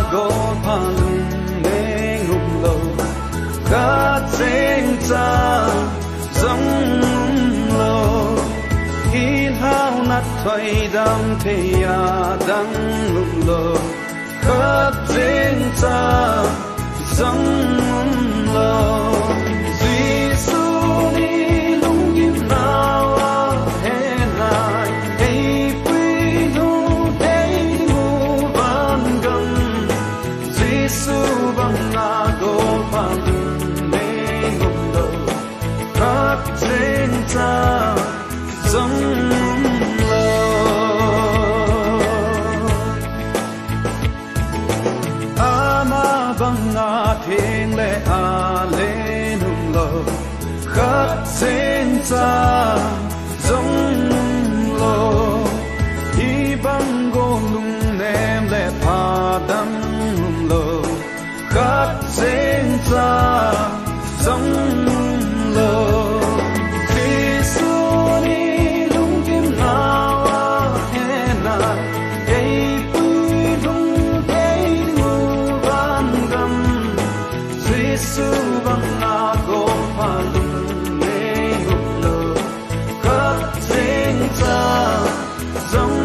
go palung ne ngum lo ka cheng cha zong lo in hao nát thoai dam the ya dang ngum lo ka cheng cha zong lo thiên lệ à lên hùng lờ khát trên xa giống lờ y băng gô lung nem lệ phà đâm hùng lờ khát trên xa giống lờ khi xưa đi lung kim nào hè nà cây bùi lung cây ngô van gầm su bang na go palung ne ngục lờ khát chênh cha giống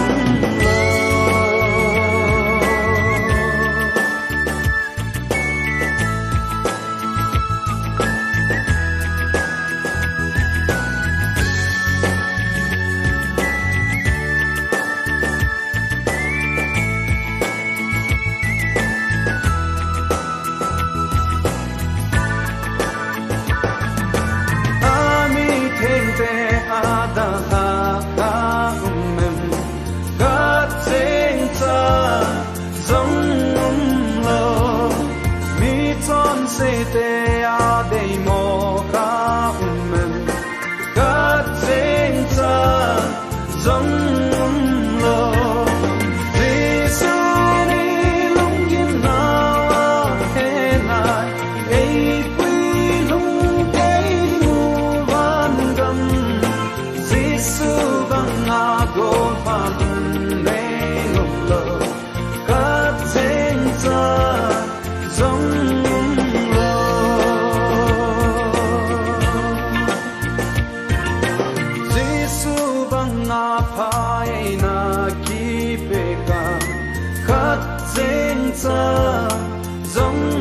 te a dei mo ka men ka cheng cha zong lo ti su ni lung yin na he na ei pui lung kai lu van gam si su bang na go pa ne ngom lo ka cheng cha zong phai na ki pe ka khát chênh cha giống